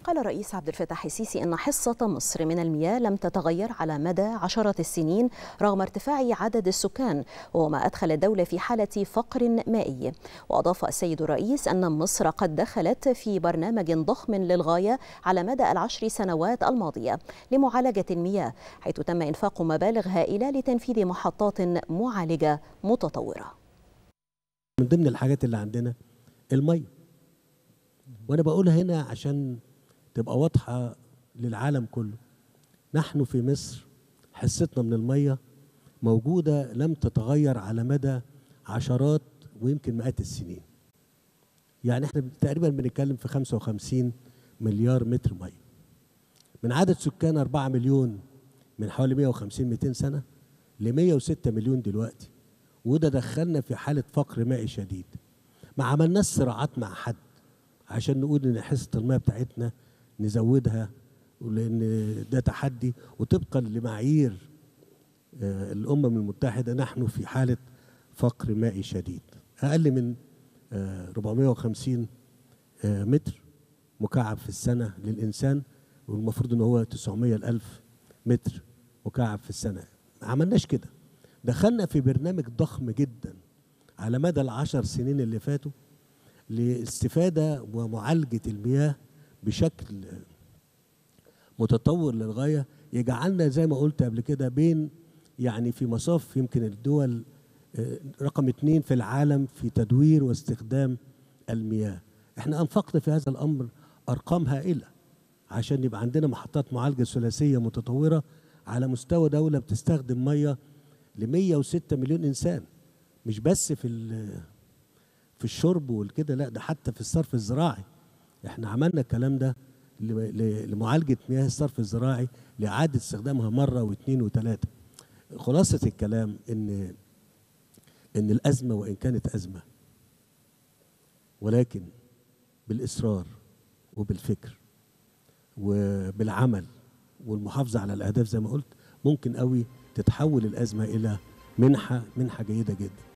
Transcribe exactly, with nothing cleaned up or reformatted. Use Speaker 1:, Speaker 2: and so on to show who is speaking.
Speaker 1: قال الرئيس عبد الفتاح السيسي إن حصة مصر من المياه لم تتغير على مدى عشرات السنين رغم ارتفاع عدد السكان، وهو ما أدخل الدولة في حالة فقر مائي. وأضاف السيد الرئيس أن مصر قد دخلت في برنامج ضخم للغاية على مدى العشر سنوات الماضية لمعالجة المياه، حيث تم إنفاق مبالغ هائلة لتنفيذ محطات معالجة متطورة.
Speaker 2: من ضمن الحاجات اللي عندنا المية، وأنا بقولها هنا عشان تبقى واضحة للعالم كله. نحن في مصر حصتنا من المية موجودة لم تتغير على مدى عشرات ويمكن مئات السنين. يعني احنا تقريبا بنتكلم في خمسة وخمسين مليار متر مية من عدد سكان أربعة مليون من حوالي مئة وخمسين مئتين سنة ل مئة وستة مليون دلوقتي، وده دخلنا في حالة فقر مائي شديد. ما عملناش صراعات مع حد عشان نقول ان حصة المياه بتاعتنا نزودها، لان ده تحدي، وطبقا لمعايير الامم المتحدة نحن في حالة فقر مائي شديد. اقل من أربعمئة وخمسين متر مكعب في السنة للإنسان، والمفروض ان هو تسعمئة ألف متر مكعب في السنة. ما عملناش كده. دخلنا في برنامج ضخم جدا على مدى العشر سنين اللي فاتوا لاستفادة ومعالجة المياه بشكل متطور للغاية، يجعلنا زي ما قلت قبل كده بين يعني في مصاف يمكن الدول رقم اثنين في العالم في تدوير واستخدام المياه. احنا أنفقنا في هذا الأمر أرقام هائلة عشان يبقى عندنا محطات معالجة ثلاثية متطورة على مستوى دولة بتستخدم مياه ل مئة وستة مليون إنسان، مش بس في في الشرب والكده، لا ده حتى في الصرف الزراعي. احنا عملنا الكلام ده لمعالجة مياه الصرف الزراعي لإعادة استخدامها مرة واثنين وثلاثة. خلاصة الكلام ان ان الأزمة وإن كانت أزمة، ولكن بالإصرار وبالفكر وبالعمل والمحافظة على الأهداف زي ما قلت ممكن قوي تتحول الأزمة إلى منحة منحة جيدة جدا.